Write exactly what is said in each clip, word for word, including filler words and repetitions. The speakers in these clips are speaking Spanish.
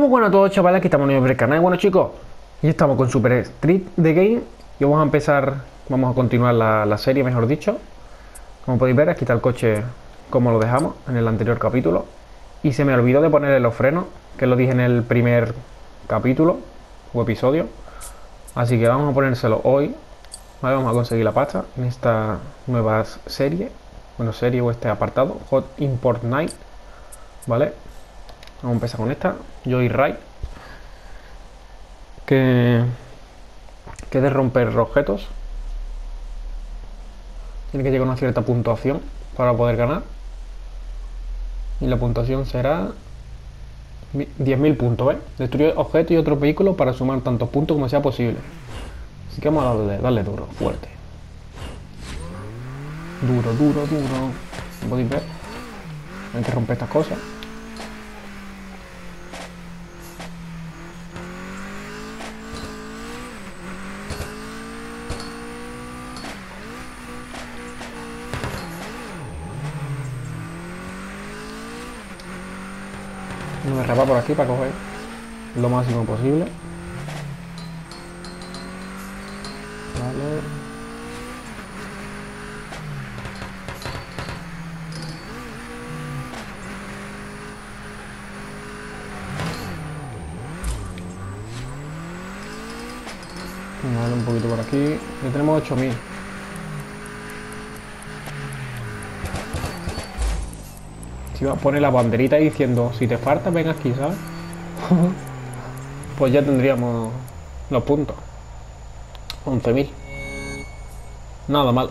Muy buenas a todos, chavales, aquí estamos en el canal. Bueno, chicos, y estamos con Super Street The Game y vamos a empezar, vamos a continuar la, la serie, mejor dicho. Como podéis ver, aquí está el coche como lo dejamos en el anterior capítulo. Y se me olvidó de ponerle los frenos, que lo dije en el primer capítulo o episodio. Así que vamos a ponérselo hoy. Vale, vamos a conseguir la pasta en esta nueva serie. Bueno, serie o este apartado, Hot Import Night. Vale, vamos a empezar con esta, Joyride. Que, que de romper objetos. Tiene que llegar a una cierta puntuación para poder ganar. Y la puntuación será diez mil puntos, ¿ves? Destruir objetos y otros vehículos para sumar tantos puntos como sea posible. Así que vamos a darle, darle duro, fuerte. Duro, duro, duro. ¿Lo podéis ver? Hay que romper estas cosas. Me voy a rapar por aquí para coger lo máximo posible. Vale. Vale, un poquito por aquí. Ya tenemos ocho mil. Si va a poner la banderita diciendo si te falta, ven aquí, ¿sabes? Pues ya tendríamos los puntos. once mil. Nada mal.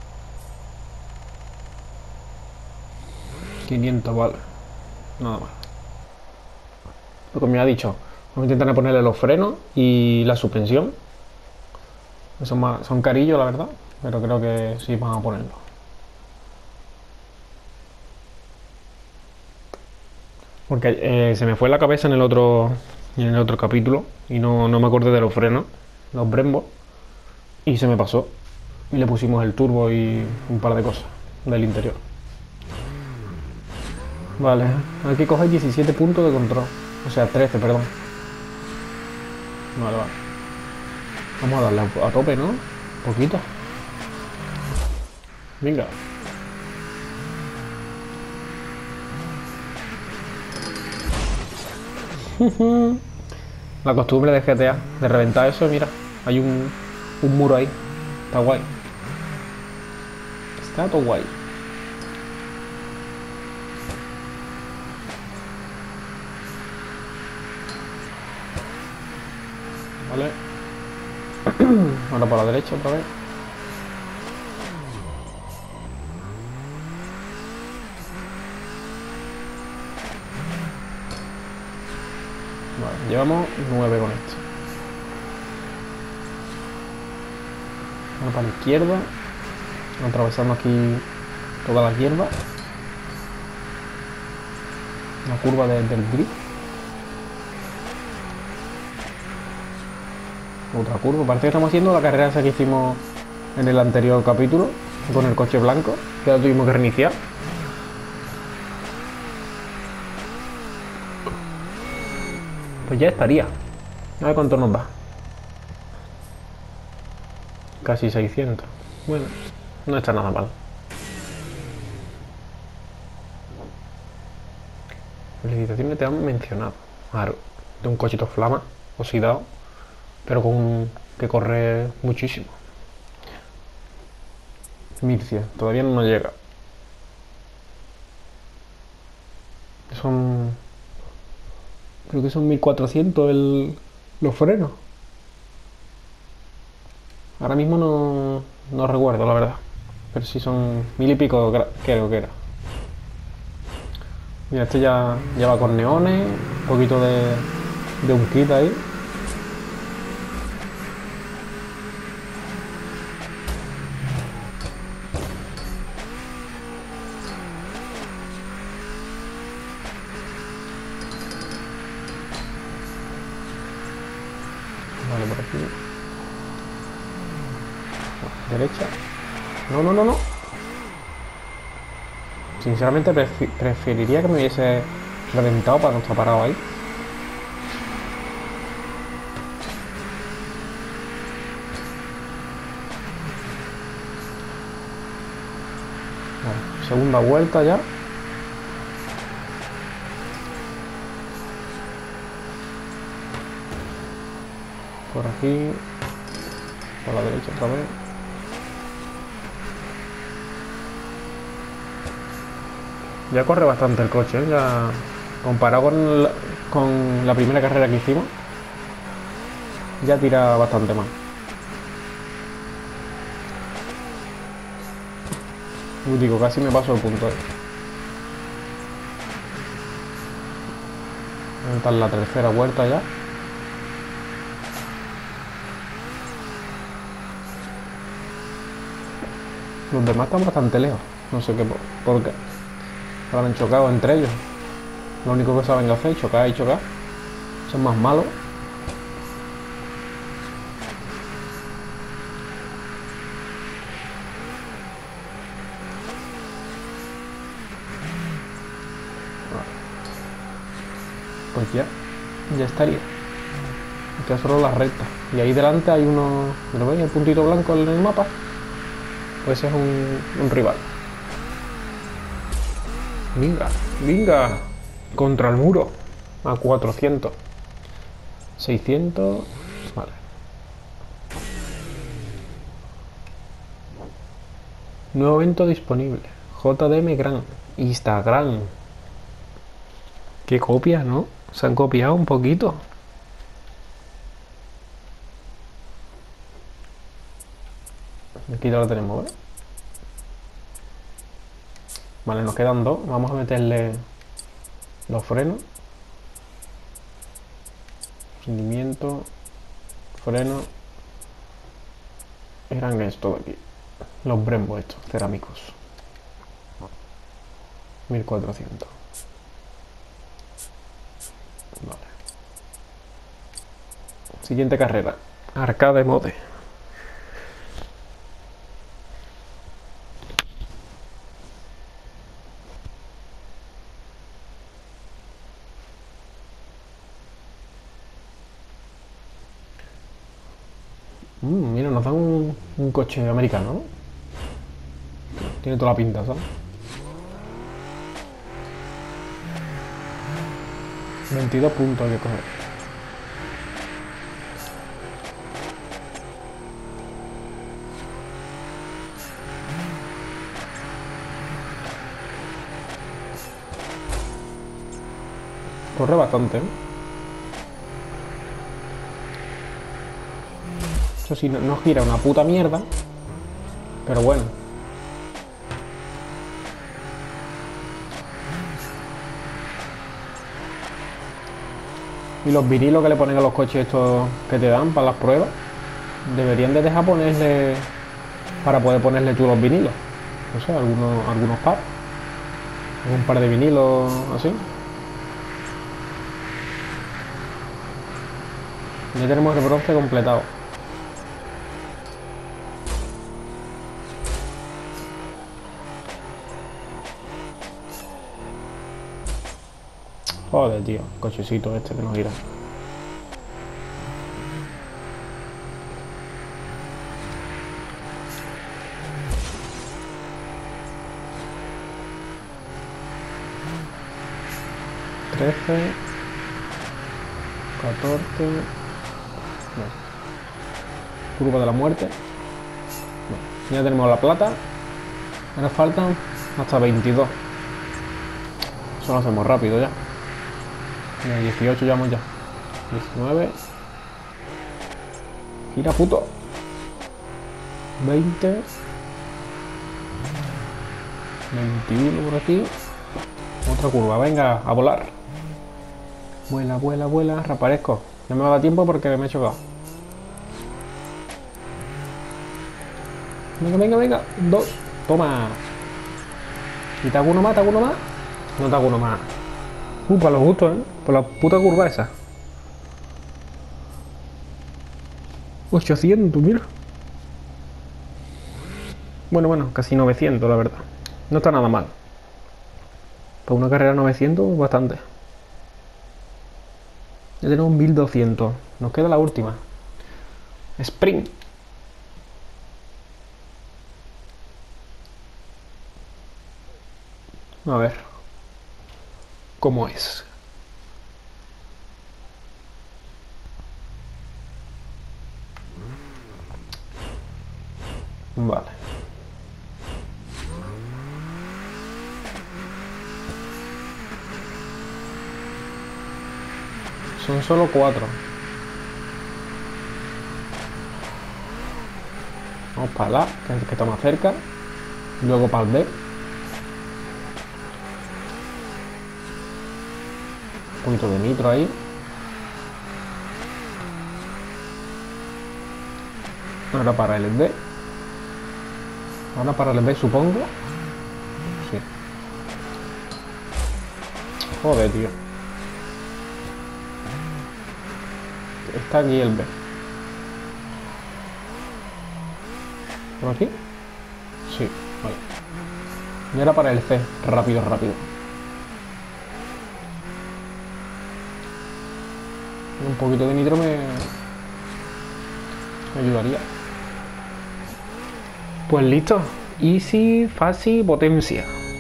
quinientos, vale. Nada mal. Lo que me ha dicho, vamos a intentar ponerle los frenos y la suspensión. Son, más, son carillos, la verdad, pero creo que sí van a ponerlo. Porque eh, se me fue la cabeza en el otro en el otro capítulo y no, no me acordé de los frenos, los Brembo, y se me pasó. Y le pusimos el turbo y un par de cosas del interior. Vale, hay que coger diecisiete puntos de control. O sea, trece, perdón. Vale, vale. Vamos a darle a tope, ¿no? Un poquito. Venga. La costumbre de G T A, de reventar eso, mira, hay un, un muro ahí. Está guay. Está todo guay. Vale. Ahora por la derecha otra vez. Vale, llevamos nueve con esto. Vamos para la izquierda. Atravesamos aquí toda la hierba. La curva de, del grip. Otra curva. Parece que estamos haciendo la carrera esa que hicimos en el anterior capítulo con el coche blanco, que la tuvimos que reiniciar. Pues ya estaría. A ver cuánto nos da. Casi seiscientos. Bueno, no está nada mal. Felicitaciones, te han mencionado. Claro, de un cochito flama, oxidado, pero con un, que corre muchísimo. mil cien, todavía no nos llega. Son... Creo que son mil cuatrocientos el, los frenos. Ahora mismo no, no recuerdo, la verdad. Pero sí son mil y pico, creo que era. Mira, este ya, ya va con neones, un poquito de, de un kit ahí. Vale, por aquí. Derecha. No, no, no, no. Sinceramente preferiría que me hubiese reventado para no estar parado ahí. Vale, segunda vuelta ya. Por aquí. Por la derecha otra vez. Ya corre bastante el coche, ¿eh? Ya comparado con la, con la primera carrera que hicimos, ya tira bastante más. Uy, digo, casi me paso el punto. Esta es la tercera vuelta ya. Los demás están bastante lejos. No sé qué por, por qué. Habrán chocado entre ellos. Lo único que saben hacer es chocar y chocar. Son más malos. Pues ya, ya estaría. Queda solo la recta. Y ahí delante hay uno. ¿Lo veis? El puntito blanco en el mapa. Pues ese es un, un rival. Venga, venga. Contra el muro. A cuatrocientos. seiscientos. Vale. Nuevo evento disponible. J D M Gran. Instagram. Qué copias, ¿no? Se han copiado un poquito. Aquí ya lo tenemos, ¿ves? Vale, nos quedan dos. Vamos a meterle los frenos. Rendimiento. Freno. Eran estos de aquí. Los Brembo estos, cerámicos. mil cuatrocientos. Vale. Siguiente carrera. Arcade Mode. Mm, mira, nos dan un, un coche americano, ¿no? Tiene toda la pinta, ¿sabes? veintidós puntos hay que coger. Corre bastante, ¿eh? Eso sí, no, no gira una puta mierda. Pero bueno. Y los vinilos que le ponen a los coches estos que te dan para las pruebas, deberían de dejar ponerle, para poder ponerle tú los vinilos. No sé, algunos, algunos par. Un par de vinilos así. Ya tenemos el bronce completado. Joder, tío, cochecito este que nos gira. trece, catorce. No. Curva de la muerte. No. Ya tenemos la plata. Ahora faltan hasta veintidós. Eso lo hacemos rápido ya. Mira, dieciocho llevamos ya. diecinueve. Gira, puto. veinte. veintiuno por aquí. Otra curva, venga, a volar. Vuela, vuela, vuela, reaparezco. No me va a dar tiempo porque me he chocado. Venga, venga, venga. Dos. Toma. ¿Y te hago uno más? ¿Te hago uno más? No te hago uno más. Uh, para los gustos, ¿eh? Por la puta curva esa. ochocientos, mira. Bueno, bueno, casi novecientos, la verdad. No está nada mal. Para una carrera novecientos, bastante. Ya tenemos mil doscientos. Nos queda la última. Sprint. A ver cómo es. Vale. Son solo cuatro. Vamos para la, que está más cerca. Luego para el B. Un poquito de nitro ahí. Ahora para el B. Ahora para el B, supongo. Sí. Joder, tío. Está aquí el B. ¿Por aquí? Sí, vale. Y ahora para el C. Rápido, rápido. Un poquito de nitro me, me ayudaría. Pues listo. Easy, fácil, potencia.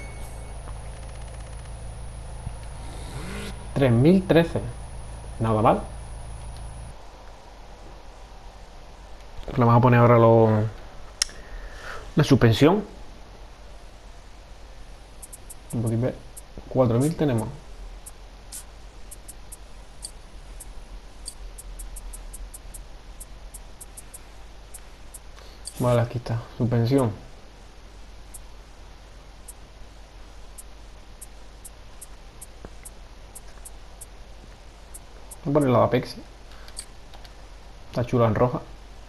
tres mil trece. Nada mal. Le vamos a poner ahora lo, la suspensión. Un poquito. cuatro mil tenemos. Vale, aquí está. Suspensión. Voy a poner la de Apex. Está chula en roja.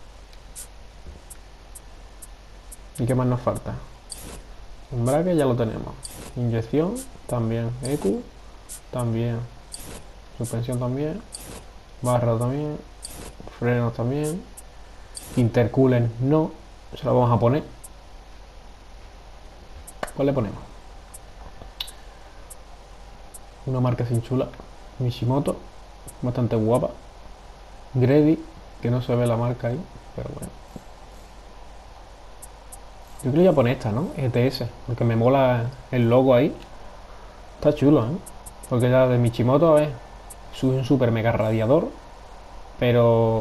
¿Y qué más nos falta? Embrague ya lo tenemos. Inyección también. E Q también. Suspensión también. Barra también. Frenos también. Intercooler no. Se lo vamos a poner. ¿Cuál le ponemos? Una marca sin chula. Mishimoto. Bastante guapa. Grady. Que no se ve la marca ahí. Pero bueno. Yo creo que voy a poner esta, ¿no? E T S. Porque me mola el logo ahí. Está chulo, ¿eh? Porque ya de Mishimoto, a ver. Es un super mega radiador. Pero...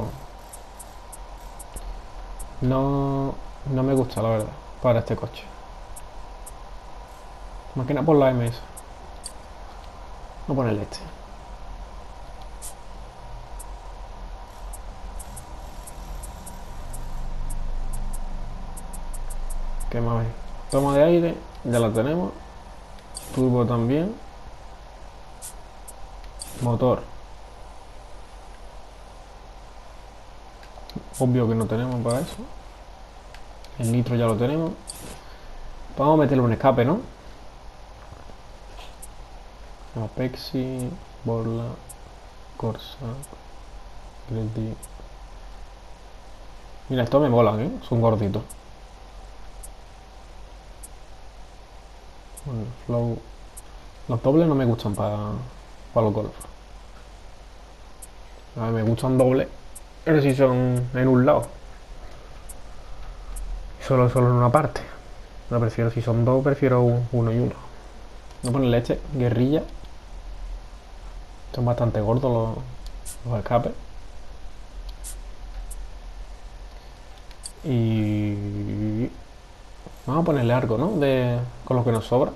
No... No me gusta, la verdad. Para este coche. Más que nada por la M S. Voy a ponerle este. ¿Qué más ves? Toma de aire, ya la tenemos. Turbo también. Motor. Obvio que no tenemos para eso. El nitro ya lo tenemos. Vamos a meterle un escape, ¿no? Apexi, Borla, Corsa, Gredi. Mira, estos me molan, ¿eh? Son gorditos. Bueno, flow. Los dobles no me gustan para los golf. A ver, me gustan dobles, pero si son en un lado. Solo, solo en una parte. No prefiero, si son dos, prefiero un, uno y uno. Voy a ponerle este, guerrilla. Son bastante gordos los, los escapes. Y... Vamos a ponerle algo, ¿no? De, con lo que nos sobra.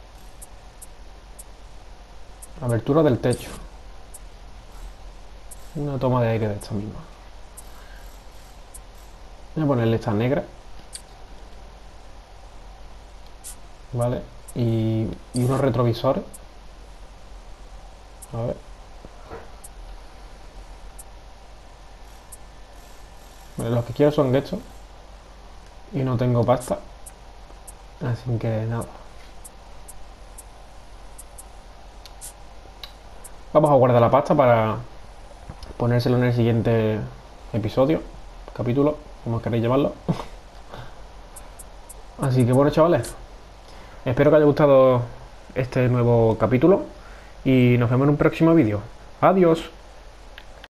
Abertura del techo. Una toma de aire de esta misma. Voy a ponerle esta negra. Vale. Y, y unos retrovisores. A ver. Vale, los que quiero son estos. Y no tengo pasta. Así que nada. Vamos a guardar la pasta para ponérselo en el siguiente episodio, capítulo, como queréis llamarlo. Así que bueno, chavales, espero que haya gustado este nuevo capítulo y nos vemos en un próximo vídeo. Adiós.